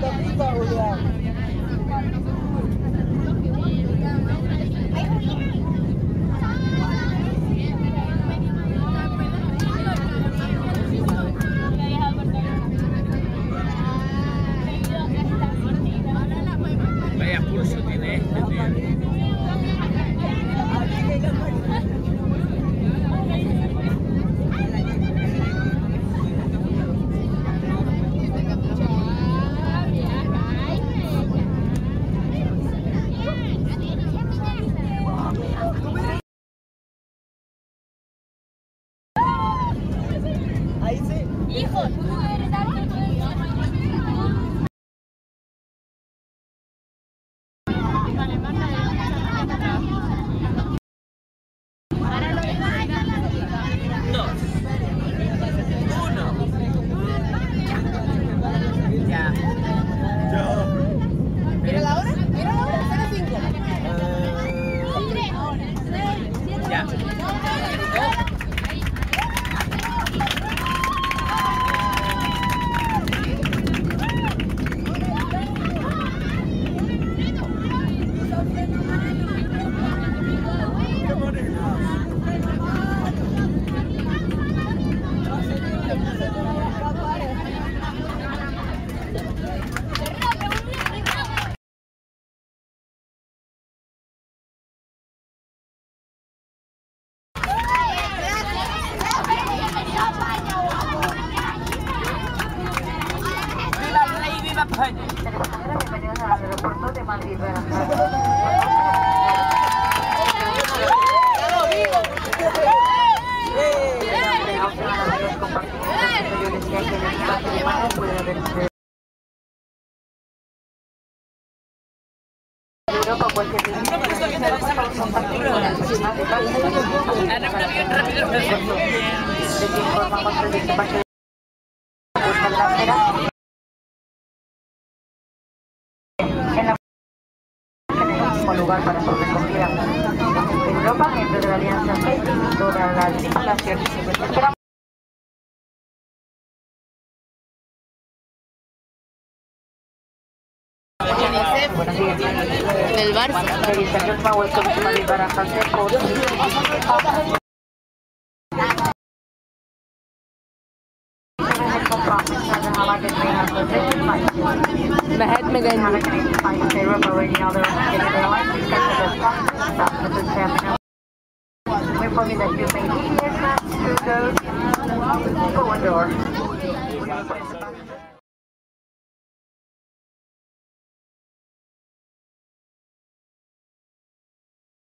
Vaya pulso tiene este, tío. Ahí sí. Hijo, Ya. Mira la hora, será 5. Ya. Bienvenidos al aeropuerto de Madrid. Europa, cualquier lugar para su recogida. Europa, miembro de la Alianza 6 y todas las tripulaciones. Esperamos del Barça. Mahatma Gandhi. We inform you that you may leave the aircraft through the forward door.